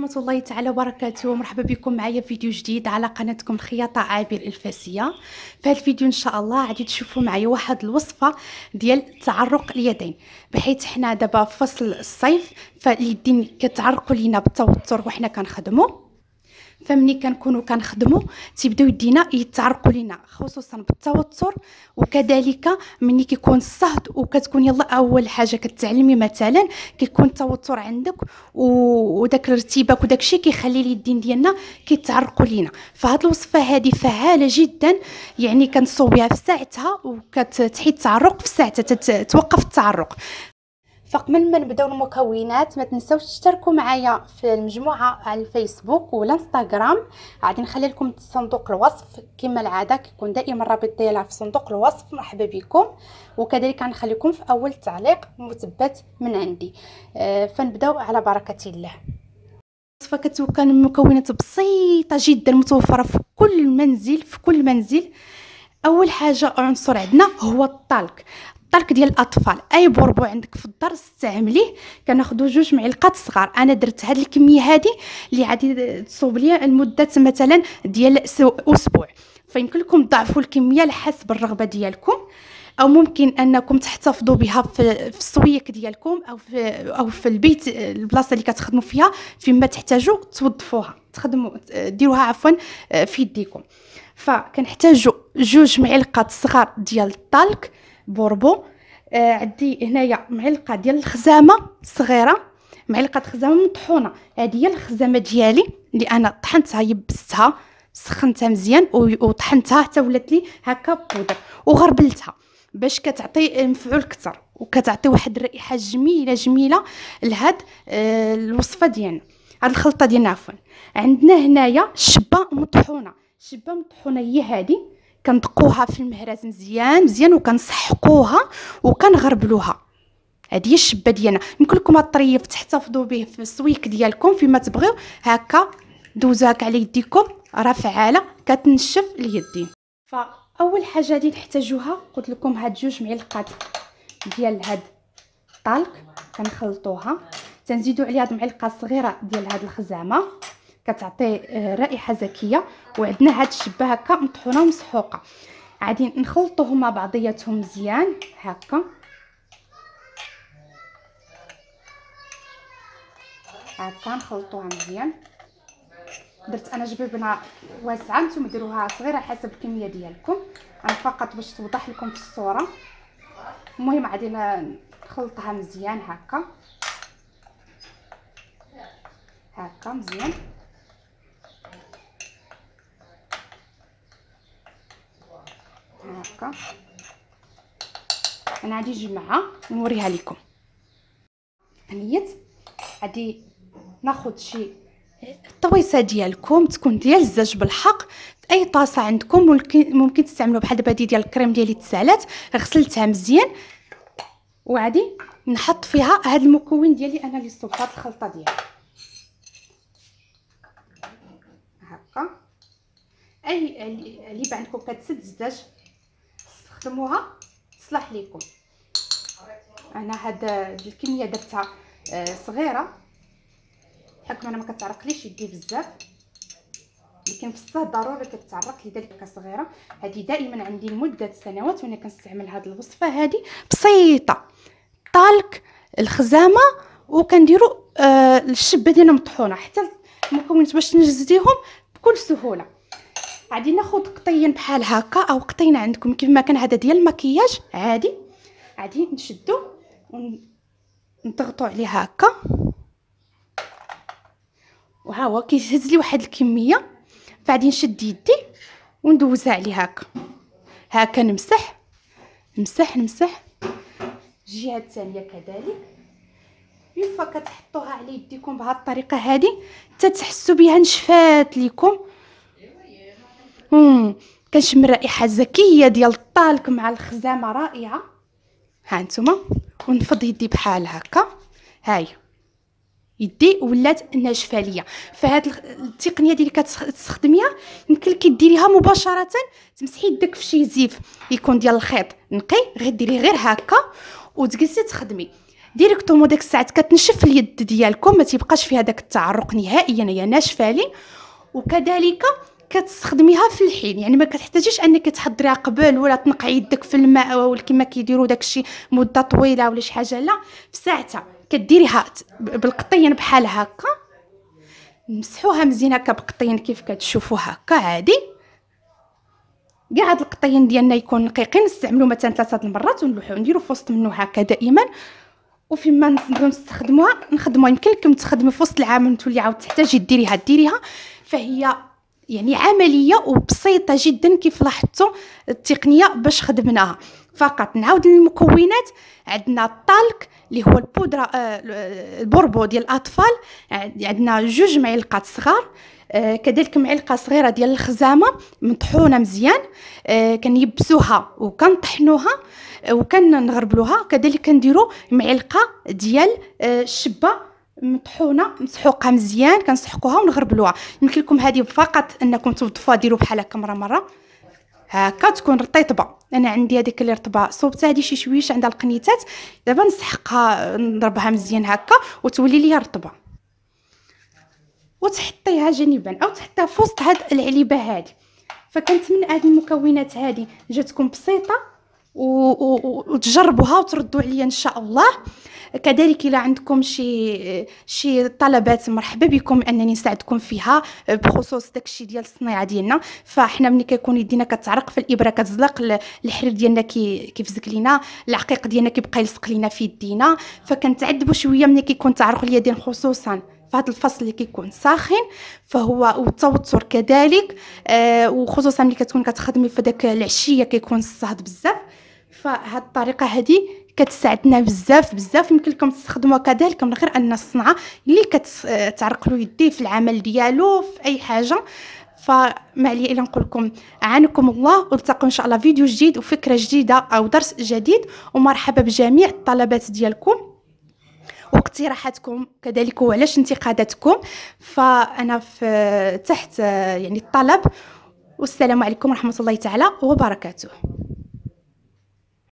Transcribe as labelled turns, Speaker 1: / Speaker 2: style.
Speaker 1: ورحمة الله تعالى وبركاته. مرحبا بكم معايا في فيديو جديد على قناتكم الخياطة عابر الفاسية. في هذا الفيديو ان شاء الله غادي تشوفوا معايا واحد الوصفة ديال تعرق اليدين، بحيث حنا دابا في فصل الصيف فاليدين كتعرقوا لينا بالتوتر وحنا كنخدموا، فمني كنكونوا كنخدموا تيبداو يدينا يتعرقوا لينا خصوصا بالتوتر، وكذلك ملي كيكون الصهد وكتكون يلا اول حاجه كتعلمي مثلا كيكون التوتر عندك وداك الارتباك وداك الشيء كيخلي اليدين ديالنا كيتعرقوا لينا. فهاد الوصفه هذه فعاله جدا، يعني كنصوبيها في ساعتها وكتحيد التعرق في ساعتها، توقف التعرق. فقبل ما نبداو المكونات ما تنساوش تشتركوا معايا في المجموعه على الفيسبوك والانستغرام، غادي نخلي لكم صندوق الوصف كما العاده، كيكون دائما الرابط ديالها في صندوق الوصف. مرحبا بكم، وكذلك غنخليكم في اول تعليق مثبت من عندي. فنبداو على بركه الله. الوصفه كتكون من مكونات بسيطه جدا متوفره في كل منزل. اول حاجه عنصر عندنا هو الطلق ديال الاطفال. اي بوربو عندك في الدار استعمليه. كناخذوا 2 معلقات صغار. انا درت هذه الكميه هذه اللي غادي تصوب ليا لمده مثلا ديال اسبوع، فيمكن لكم تضاعفوا الكميه على حسب الرغبه ديالكم، او ممكن انكم تحتفظوا بها في السويك ديالكم او في البيت، البلاصه اللي كتخدموا فيها، فيما تحتاجوا توظفوها تخدموا ديروها عفوا في يديكم. فكنحتاجوا 2 معلقات صغار ديال الطلق بوربو. عندي هنايا معلقه ديال الخزامه صغيره، معلقه خزامه مطحونه. هذه هي الخزامه ديالي اللي انا طحنتها، يبستها سخنتها مزيان وطحنتها حتى ولات لي هكا بودر، وغربلتها باش كتعطي مفعول كثر وكتعطي واحد الرائحه جميله لهاد الوصفه ديالنا، هاد الخلطه ديالنا عفوا. عندنا هنايا شبه مطحونه هي هذه، كندقوها في المهراز مزيان وكنسحقوها وكنغربلوها. هذه هي الشبه ديالنا. يمكن لكم الطريف تحتفظوا به في السويك ديالكم فيما تبغيو، هكا دوزوها هكا على يديكم، راه فعاله كتنشف اليدين. فاول حاجه غادي نحتاجوها قلت لكم هاد 2 معلقات ديال هاد الطلق كنخلطوها، تنزيدوا عليها هاد المعلقه صغيره ديال هاد الخزامه كتعطي رائحه زكيه، وعندنا هاد الشبه هكا مطحونه ومسحوقه. غادي نخلطوهم مع بعضياتهم مزيان هكا نخلطوها مزيان. درت انا جبيبنا واسعه، نتوما ديروها صغيره حسب الكميه ديالكم، انا فقط باش توضح لكم في الصوره. المهم غادي نخلطها مزيان هكا مزيان. هكا انا غادي نجمعها ونوريها لكم. نيت غادي ناخذ شي الطويسه ديالكم تكون ديال الزاج بالحق، اي طاسه عندكم ممكن تستعملوا بحال دابا ديال الكريم ديالي تسالات، غسلتها مزيان وغادي نحط فيها هذا المكون ديالي انا اللي صبت هاد الخلطه ديالي هكا. اي اللي عندكم كتسد الزاج استخدموها صلاح لكم. انا هاد الكميه درتها صغيره بحكم انا ما كتعرقليش يدي بزاف، لكن في الصهد ضروري كتعرق لذلك صغيره. هذه دائما عندي لمده سنوات وانا كنستعمل هذه الوصفه هذه بسيطه، طلق الخزامه وكنديروا الشبه ديالنا مطحونه، حتى المكونات باش نجزديهم بكل سهوله. غادي ناخذ قطين بحال هكا او قطين عندكم كيما كان، هذا ديال المكياج عادي. غادي نشدو ونضغطوا عليه هكا، وها هو كيهز لي واحد الكميه. فغادي نشد يدي وندوزها عليه هكا نمسح الجهه الثانيه كذلك. يفا كتحطوها على يديكم بهذه الطريقه هذه حتى تحسوا بها نشفات ليكم. كنشم الرائحه الزكيه ديال الطلق مع الخزامه رائعه. ها نتوما، ونفض يدي بحال هكا، هاي يدي ولات ناشفه ليا. فهاد التقنيه اللي كتستخدميها يمكن لك ديريها مباشره، تمسحي يدك في شي زيف يكون ديال الخيط نقي، غير ديريه غير هكا وتجلسي تخدمي. ديريكتومون داك الساعات كتنشف اليد ديالكم، ما تيبقاش فيها داك التعرق نهائيا، هي ناشفه لي. وكذلك كتستخدميها في الحين، يعني ما كتحتاجيش انك تحضريها قبل ولا تنقعي يدك في الماء ولا كما كيديروا داكشي مده طويله ولا شي حاجه، لا في ساعتها كديريها بالقطين بحال هكا، نمسحوها مزيان هكا بقطين كيف كتشوفوا هكا عادي. كاع هاد القطين ديالنا يكون نقيقين، نستعملوا مثلا 3 المرات ونلوحو نديرو في وسط منه هكا دائما. وفيما نبغيو نستخدموها نخدموها، يمكن لكم تخدموا في وسط العام نتولي عاود تحتاجي ديريها، فهي يعني عمليه وبسيطه جدا كيف لاحظتوا التقنيه باش خدمناها. فقط نعاود للمكونات، عندنا الطلق اللي هو البودره البوربو ديال الاطفال، عندنا 2 معلقات صغار، كذلك معلقه صغيره ديال الخزامه مطحونه مزيان، كنيبسوها وكنطحنوها وكنغربلوها. كذلك كنديروا معلقه ديال الشبه مطحونه مسحوقه مزيان، كنسحقوها ونغربلوها. يمكن لكم هذه فقط انكم توظفوها، ديروا بحال هكا مره هكا تكون رطيطبه. انا عندي هذيك اللي رطبه صوبتها، هذه شي شويش عندها القنيتات، دابا نسحقها نضربها مزيان هكا وتولي لي رطبه، وتحطيها جانبا او تحطيها في وسط هاد العلبه هذه. فكنتمنى هاد المكونات هذه جاتكم بسيطه وتجربوها وتردوا عليا ان شاء الله. كذلك الا عندكم شي طلبات مرحبا بكم انني نساعدكم فيها بخصوص داكشي ديال الصناعه ديالنا. فاحنا ملي كيكون يدينا كتعرق في الابره كتزلق، الحرير ديالنا كيفزك لينا، العقيق ديالنا كيبقى يلصق لينا في يدينا، فكنتعذبوا شويه ملي كيكون تعرق اليدين، خصوصا في هذا الفصل اللي كيكون ساخن فهو، والتوتر كذلك، وخصوصا ملي كتكون كتخدمي في داك العشيه كيكون الصهد بزاف. فهاد الطريقه هذه كتساعدنا بزاف. يمكن لكم تستخدموها كذلك من غير ان الصنعه اللي كتعرق له يديه في العمل ديالو في اي حاجه. فما عليا الا نقول لكم عانكم الله، ونلتقوا ان شاء الله فيديو جديد وفكره جديده او درس جديد. ومرحبا بجميع الطلبات ديالكم واقتراحاتكم كذلك وعلاش انتقاداتكم، فانا في تحت يعني الطلب. والسلام عليكم ورحمه الله تعالى وبركاته.